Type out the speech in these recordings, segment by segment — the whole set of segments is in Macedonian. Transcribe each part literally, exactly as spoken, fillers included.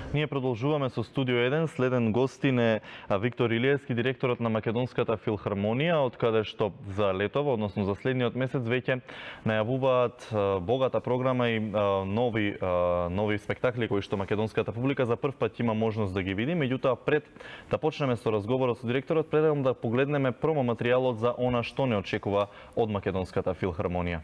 Ние продолжуваме со Студио еден. Следен гостин е Виктор Илиевски, директорот на Македонската филхармонија, од каде што за летово, односно за следниот месец, веќе најавуваат богата програма и нови нови спектакли кои што македонската публика за прв пат има можност да ги види. Меѓутоа, пред да почнеме со разговорот со директорот, предлагам да погледнеме промо материјалот за она што не очекува од Македонската филхармонија.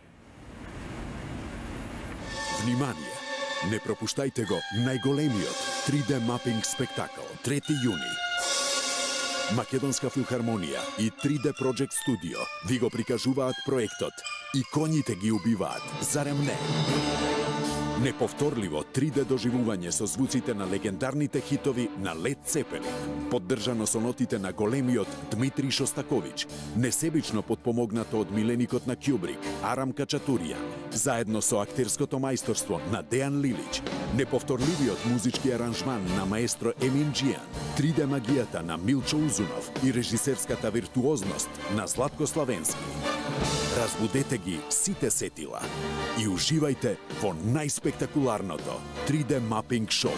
Внимание! Не пропуштајте го најголемиот три Д мапинг спектакл трети јуни. Македонска филхармонија и три Д Project Studio ви го прикажуваат проектот И коњите ги убиваат, зарем не? Неповторливо три Д доживување со звуците на легендарните хитови на Лед Цепелин, поддржано со нотите на големиот Дмитрий Шостаковиќ, несебично подпомогнато од миленикот на Кјубрик, Арам Качатуријан, заедно со актерското мајсторство на Дејан Лилич, неповторливиот музички аранжман на маестро Емин Џијан, три Д магијата на Милчо Узунов и режисерската виртуозност на Златко Славенски. Разбудете ги сите сетила и уживајте во најспектакуларното три Д мапинг шоу.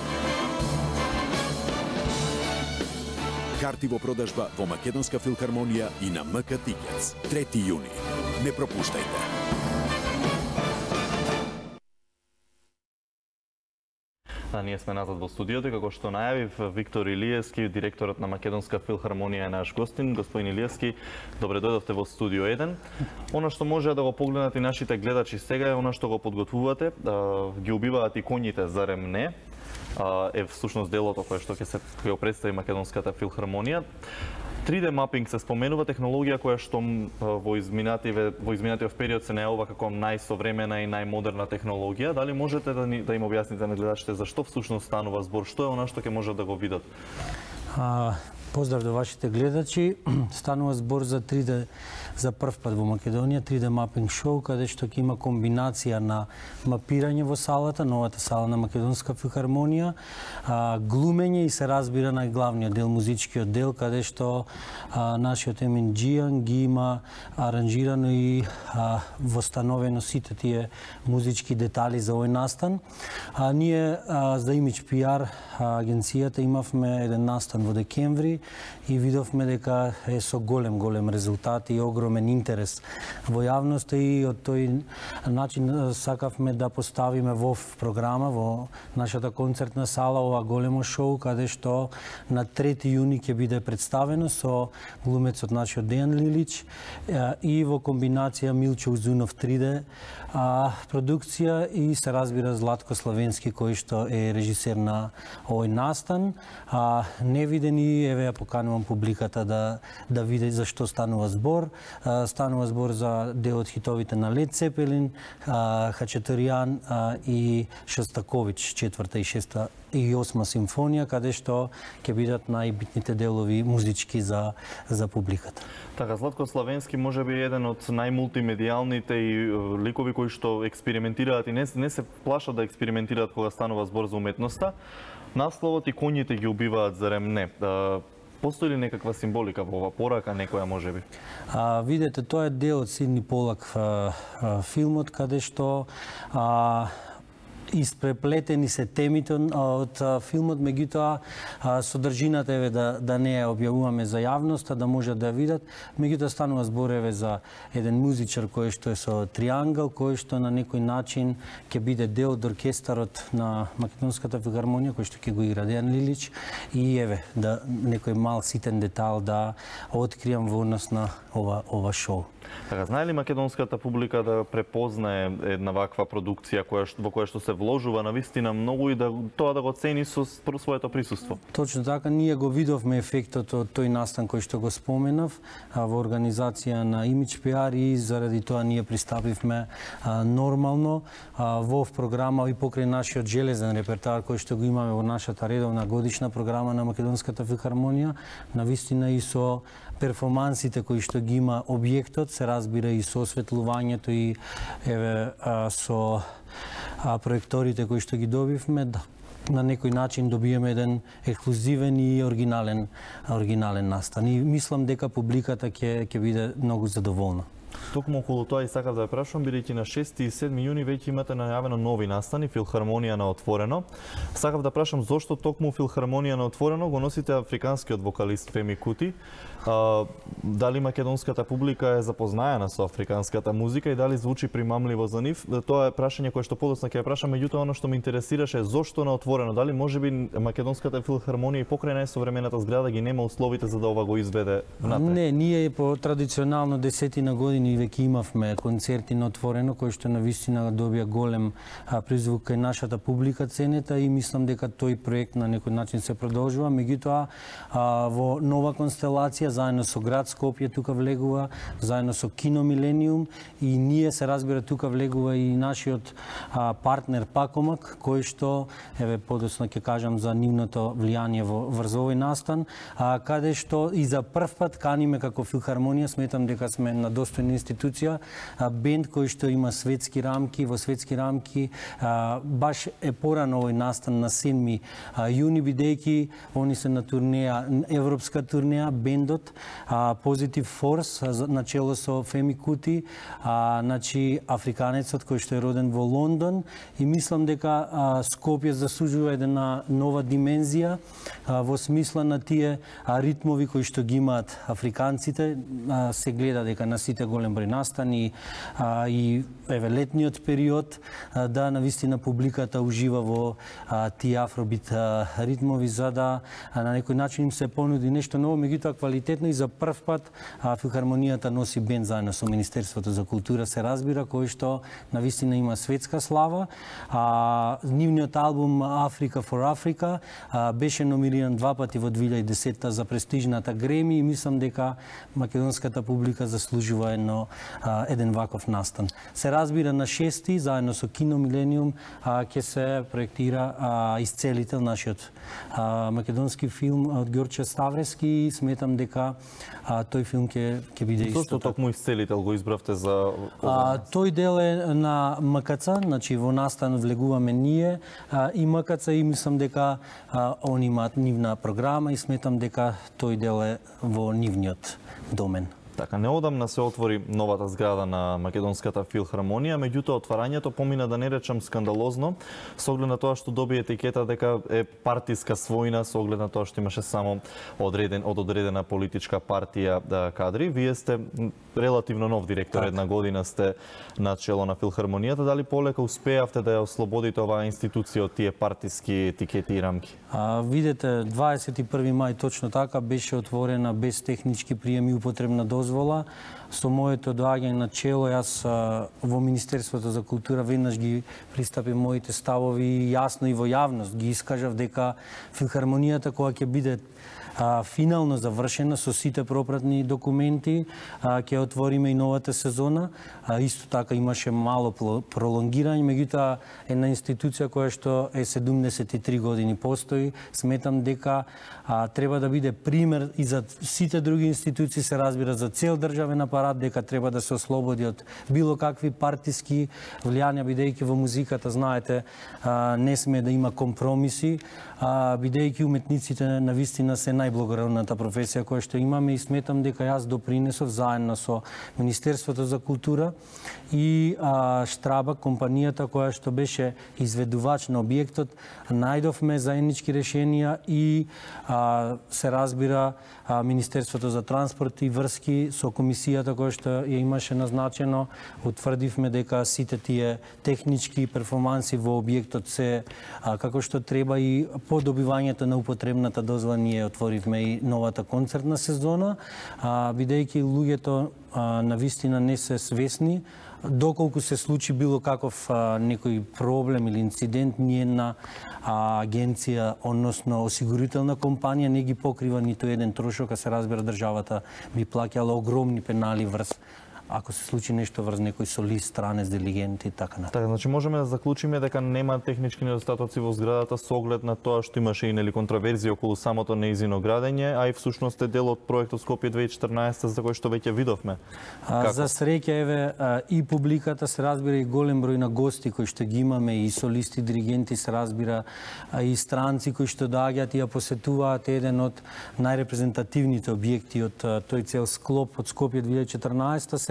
Карти во продажба во Македонска филхармонија и на М К Тикетс. трети јуни. Не пропуштајте. А ние сме назад во студиото, како што најавив, Виктор Илиевски, директорот на Македонска филхармонија е наш гостин. Господин Илиевски, добре дојдовте во Студио еден. Она што може да го погледнат и нашите гледачи сега е она што го подготвувате. Ги убиваат и коњите, зарем не? Е всушност делото кое што ќе се ќе го представи Македонската филхармонија. три Д мапинг се споменува, технологија која што во изминативе во изминатиот период се најавува како најсовремена и најмодерна технологија. Дали можете да ни да им објасните на гледачите зашто всушност станува збор, што е она што ќе можат да го видат? А, поздрав до вашите гледачи. Станува збор за три Д за прв пат во Македонија, три Д мапинг шоу, каде што ќе има комбинација на мапирање во салата, новата сала на Македонска филхармонија, а, глумење и се разбира најглавниот дел, музичкиот дел, каде што а, нашиот Емин Џијан ги има аранжирано и а, востановено сите тие музички детали за овој настан. А, ние а, за Image Пи Ар а, агенцијата имавме еден настан во декември и видовме дека е со голем голем резултат и огромен интерес во јавноста, и од тој начин сакавме да поставиме во програма во нашата концертна сала ова големо шоу, каде што на трети јуни ќе биде представено со глумецот нашиот Дејан Лилич и во комбинација Милчо Узунов три Д а, продукција и се разбира Златко Славенски, кој што е режисер на овој настан. А, невидени, еве ја поканувам публиката да да види за што станува збор. А, станува збор за дел од хитовите на Лед Цепелин, Хачатуријан и Шостаковиќ, четврта и шеста и осма симфонија, каде што ќе бидат најбитните делови музички за за публиката. Така, Златко Славенски може би еден од најмултимедијалните и ликови кои што експериментираат и не, не се плашат да експериментираат кога станува збор за уметноста. Насловот И коњите ги убиваат, зарем не? Постои ли некаква символика во ова порака, некоја можеби? А, видете, тоа е дел од Сидни Полак а, а, филмот, каде што а, испреплетени се темите од филмот, меѓутоа содржината еве да да не ја објавуваме за јавноста, да можат да ја видат. Меѓутоа станува збор еве за еден музичар кој што е со триангл, кој што на некој начин ќе биде дел од оркестарот на Македонската филхармонија, кој што ќе го игра Дејан Лилич, и еве да некој мал ситен детал да откријам во однос на ова ова шоу. Така, знае ли македонската публика да препознае една ваква продукција која во која што се вложува на вистина многу и да тоа да го цени со своето присуство? Точно така, ние го видовме ефектот од тој настан кој што го споменав во организација на Image Пи Ар, и заради тоа ние пристапивме а, нормално а, во програма и покрај нашиот железен репертоар кој што го имаме во нашата редовна годишна програма на Македонската филхармонија, на вистина и со перформансите кои што ги има објектот, се разбира и со осветлувањето и еве а, со а, проекторите кои што ги добивме, да, на некој начин добиеме еден ексклузивен и оригинален оригинален настан. И мислам дека публиката ќе ќе биде многу задоволна. Токму околу тоа и сакав да ја прашам, бидејќи на шести и седми јуни веќе имате најавено нови настани, Филхармонија на отворено. Сакав да прашам зошто токму Филхармонија на отворено го носите африканскиот вокалист Феми Кути? А, дали македонската публика е запознаена со африканската музика и дали звучи примамливо за нив? Тоа е прашање кое што подоцна ќе ја прашам, меѓутоа оно што ме интересираше е зошто на отворено? Дали можеби македонската Филхармонија и покрај најсовремената зграда ги нема условите за да ова го изведе внатре? Не, ние по традиционално десетина години веќе имавме концерти на отворено кои што навистина добија голем призвук кај нашата публика ценета и мислам дека тој проект на некој начин се продолжува, меѓутоа во нова констелација заедно со град Скопје тука влегува, заедно со Кино Милениум и ние се разбира тука влегува и нашиот а, партнер Пакомак, кој што еве подоцна ќе кажам за нивното влијание во врз овој настан, а, каде што и за прв пат каниме како Филхармонија, сметам дека сме на достојна институција, а, бенд кој што има светски рамки, во светски рамки, а, баш е порано овој настан на седми јуни, бидејќи они се на турнеја, европска турнеја, бендот а, Positive Force на чело со Феми Кути, а, значи африканецот кој што е роден во Лондон и мислам дека а, Скопје заслужува една нова димензија а, во смисла на тие а, ритмови кои што ги имаат африканците. А, се гледа дека на сите голем број настани а, и еве летниот период а, да навистина публиката ужива во а, тие афробит а, ритмови за да а, на некој начин им се понуди нешто ново, меѓутоа квалитетно и за прв пат а, Филхармонијата носи бенд заедно со Министерството за култура, се разбира, кој што навистина има светска слава. А, нивниот албум Africa for Africa а, беше номиниран два пати во две илјади и десета за престижната Греми и мислам дека македонската публика заслужува едно а, еден ваков настан. Се разбира на шести заедно со Кино Милениум а, ќе се проектира а, Исцелител, нашиот а, македонски филм од Ѓорче Ставрески и сметам дека а, тој филм ќе ќе биде исто. Зошто токму Исцелител го избравте за а, тој дел е на МКЦ, значи во настан влегуваме ние а, и МКЦ и мислам дека а, они имаат нивна програма и сметам дека тој дел е во нивниот домен. Така, неодамна се отвори новата зграда на Македонската Филхармонија, меѓутоа отварањето помина, да не речам скандалозно, со оглед на тоа што доби етикета дека е партиска својна, со оглед на тоа што имаше само одреден од одредена политичка партија да, кадри. Вие сте релативно нов директор, так. Една година сте на чело на Филхармонијата, дали полека успеавте да ја ослободите оваа институција од тие партиски етикети и рамки? А, видете, дваесет и први мај точно така беше отворена без технички прием и употребна дозвола. Со моето доаѓање на чело, јас а, во Министерството за култура веднаш ги пристапи моите ставови и јасно и во јавност ги искажав дека Филхармонијата кога ќе биде а, финално завршена со сите пропратни документи, а, ќе отвориме и новата сезона. А, исто така имаше мало пролонгирање, меѓутоа една институција која што е седумдесет и три години постои, сметам дека а, треба да биде пример и за сите други институции, се разбира за цел државен апарат, дека треба да се ослободи од било какви партиски влијанија, бидејќи во музиката, знаете, а, не сме да има компромиси, а, бидејќи уметниците навистина се најблагородната професија која што имаме и сметам дека јас допринесов заедно со Министерството за култура и а, Штрабак, компанијата која што беше изведувач на објектот, најдовме заеднички решенија и а, се разбира а, Министерството за транспорт и врски со комисијата која што ја имаше назначено, утврдивме дека сите тие технички перформанси во објектот се а, како што треба и по добивањето на употребната дозвола ние отворивме и новата концертна сезона, а, бидејќи луѓето а, навистина не се свесни доколку се случи било каков а, некој проблем или инцидент, ние на а, агенција, односно осигурителна компанија не ги покрива ниту еден трошок, а се разбира државата би плаќала огромни пенали врз ако се случи нешто врз некој солист, странец, дилигент и така натаму. Така, значи можеме да заклучиме дека нема технички недостатоци во зградата со оглед на тоа што имаше и нели контраверзија околу самото неизино градење, а и всушност е дел од проектот Скопје две илјади и четрнаесета за кој што веќе видовме. А, за среќа еве а, и публиката се разбира и голем број на гости кои што ги имаме и солисти, диригенти се разбира а, и странци кои што доаѓаат и ја посетуваат еден од најрепрезентативните објекти од а, тој цел склоп од Скопје две илјади и четрнаесета се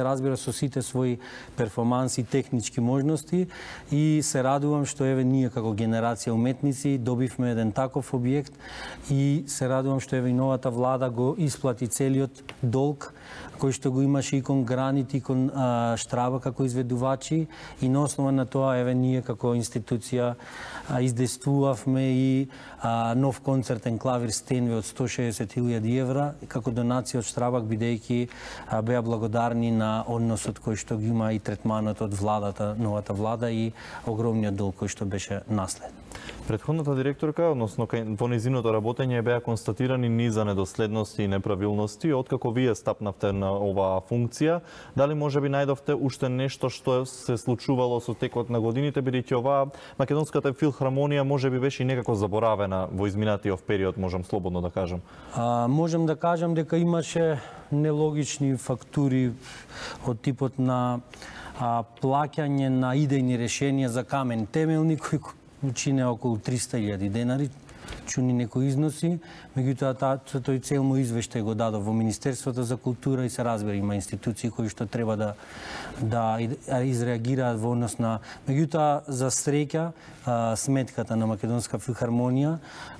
се разбира со сите своји перформанси, технички можности и се радувам што еве ние како генерација уметници добивме еден таков објект и се радувам што еве и новата влада го исплати целиот долг кој што го имаше и кон Гранит и кон а, Штрава како изведувачи и на основа на тоа еве ние како институција а, издействувавме и а, нов концертен клавир Стенве од сто шеесет илјади евра како донација од Штрабак, бидејќи а, беа благодарни на односот кој што ги има и третманот од владата, новата влада и огромниот долг кој што беше наслед. Претходната директорка, односно во низиното работење беа констатирани низа недоследности и неправилности. Откако вие стапнавте на оваа функција, дали можеби најдовте уште нешто што се случувало со текот на годините, бидејќи оваа Македонската филхармонија можеби беше и некако заборавена во изминатиот период, можам слободно да кажам? А, можем да кажам дека имаше нелогични фактури од типот на а, плаќање на идејни решенија за камен темелни кои учине околу триста илјади денари, чуни некои износи, меѓутоа тој цел му извештај го дадов во Министерството за култура и се разбира има институции кои што треба да да изреагираат во однос на, меѓутоа за среќа сметката на Македонска филхармонија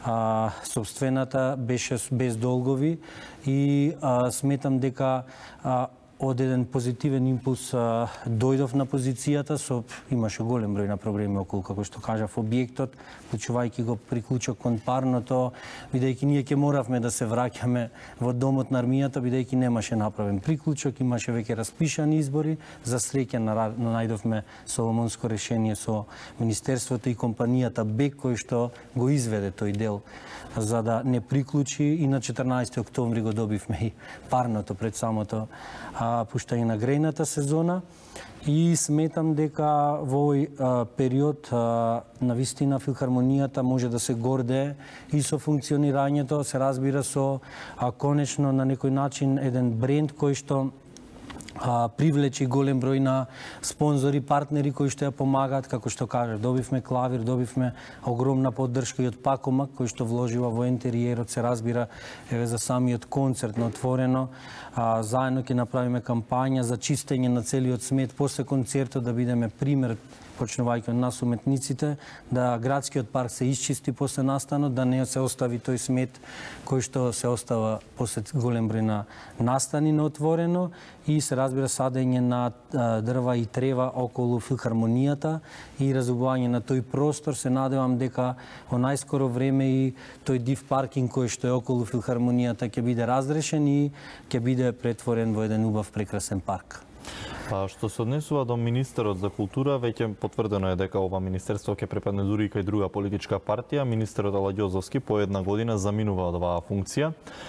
сопствената беше без долгови и а, сметам дека а, од еден позитивен импулс а, дојдов на позицијата, со имаше голем број на проблеми околу, како што кажав, објектот, вклучувајќи го приклучок кон парното, бидејќи ние ќе моравме да се враќаме во домот на армијата, бидејќи немаше направен приклучок, имаше веќе распишани избори, за среќа најдовме соломонско решение со Министерството и компанијата БЕК, кој што го изведе тој дел за да не приклучи и на четрнаесети октомври го добивме и парното пред самото а, пуштање на грејната сезона и сметам дека во овој а, период а, на вистина филхармонијата може да се гордее и со функционирањето, се разбира со а, конечно на некој начин еден бренд кој што А, привлечи голем број на спонзори, партнери кои што ја помагаат, како што кажа, добивме клавир, добивме огромна поддршка и од Пакомак кој што вложила во интериерот, се разбира еве за самиот концерт на отворено, а, заедно ќе направиме кампања за чистење на целиот смет после концертот, да бидеме пример почнувајќи од нас уметниците, да градскиот парк се исчисти после настанот, да не се остави тој смет кој што се остава после голем број на настани на отворено и се разбира садење на дрва и трева околу филхармонијата и разубување на тој простор. Се надевам дека во најскоро време и тој див паркинг кој што е околу филхармонијата ќе биде разрешен и ќе биде претворен во еден убав прекрасен парк. Па што се однесува до министерот за култура, веќе потврдено е дека ова министерство ќе препадне дури и кај друга политичка партија. Министерот Аладјозовски по една година заминува од оваа функција.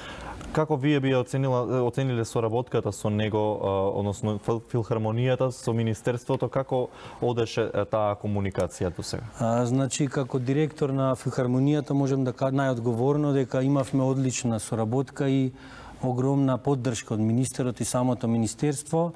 Како вие би оценила, оцениле соработката со него, односно филхармонијата со министерството, како одеше таа комуникација до сега? А, значи, како директор на филхармонијата можем да кажам најодговорно дека имавме одлична соработка и огромна поддршка од министерот и самото министерство.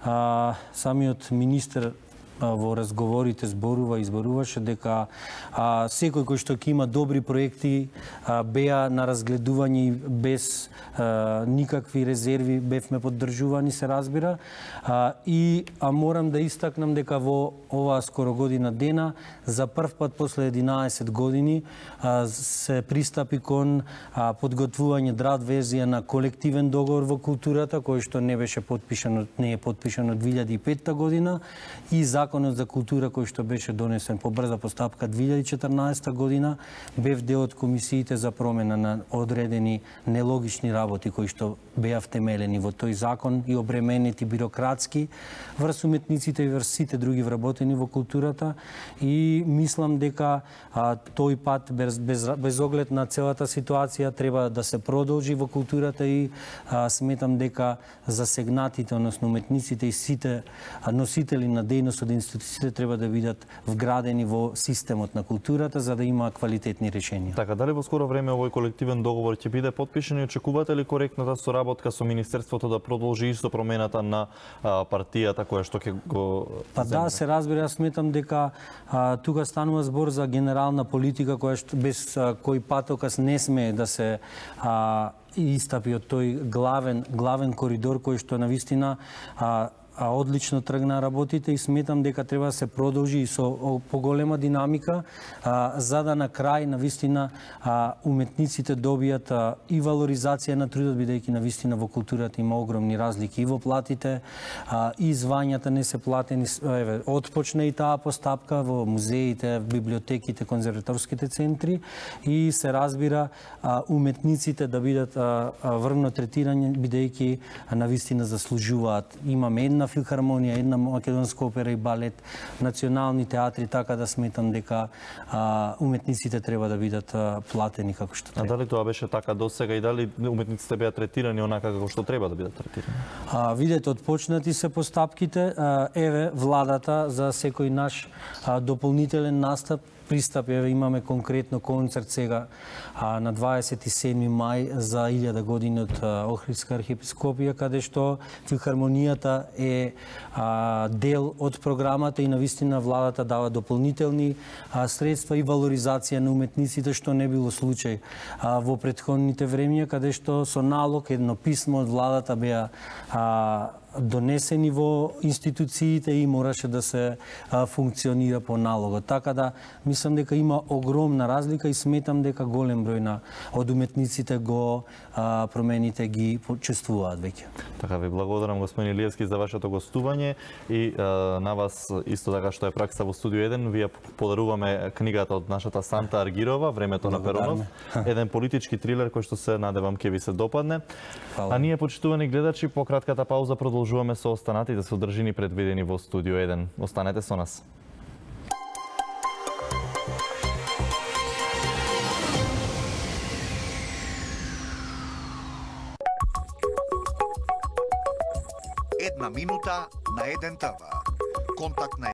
А, самиот министер во разговорите зборува и зборуваше дека а, секој кој што ќе има добри проекти а, беа на разгледување и без а, никакви резерви бевме поддржувани, се разбира. А, и а, морам да истакнам дека во оваа скоро година дена за прв пат после единаесет години а, се пристапи кон а, подготвување драт верзија на колективен договор во културата кој што не беше подпишан, не е подпишан од две илјади и петта година и Законот за култура кој што беше донесен по брза постапка две илјади и четрнаесета година, бев дел од комисиите за промена на одредени нелогични работи кои што беа втемелени во тој закон и обременети бирократски врз уметниците и врз сите други вработени во културата и мислам дека а, тој пат без, без, без оглед на целата ситуација треба да се продолжи во културата и а, сметам дека засегнатите, односно уметниците и сите носители на дејност од институциите треба да бидат вградени во системот на културата за да има квалитетни решенија. Така, дали во скоро време овој колективен договор ќе биде подпишан и очекувате ли коректната соработка со министерството да продолжи исто промената на а, партијата која што ќе го Па земе? да, се разбира, јас сметам дека а, тука станува збор за генерална политика која што без а, кој патокас не смее да се а, истапи од тој главен главен коридор кој што навистина а, а, одлично тргна работите и сметам дека треба да се продолжи и со поголема динамика, а, за да на крај навистина а, уметниците добијат а, и валоризација на трудот, бидејќи навистина во културата има огромни разлики и во платите, а, и звањата не се платени. Еве, отпочна и таа постапка во музеите, библиотеките, конзерваторските центри и се разбира а, уметниците да бидат а, а, врвно третирани, бидејќи навистина заслужуваат. Имаме една филхармонија, една македонска опера и балет, национални театри, така да сметам дека а, уметниците треба да бидат а, платени како што треба. А дали тоа беше така досега и дали уметниците беа третирани онака како што треба да бидат третирани? А, видете, отпочнати се постапките. А, еве, владата за секој наш а, дополнителен настап пристап, еве имаме конкретно концерт сега а, на дваесет и седми мај за илјада години од Охридска архиепископија, каде што филхармонијата е а, дел од програмата и навистина владата дава дополнителни а, средства и валоризација на уметниците, што не било случај а, во претходните времиња, каде што со налог едно писмо од владата беа а, донесени во институциите и мораше да се а, функционира по налогот. Така да мислам дека има огромна разлика и сметам дека голем број на од уметниците го а, промените ги почувствуваат веќе. Така ви благодарам господин Илиевски за вашето гостување и а, на вас исто така што е пракса во студио еден, вие подаруваме книгата од нашата Санта Аргирова, Времето на Перунов, еден политички трилер кој што се надевам ќе ви се допадне. Фала. А ние, почитувани гледачи, по кратката пауза продолжуваме со останатите содржини предвидени во студио еден. Останете со нас. Една минута на еден ТВ. Контакт на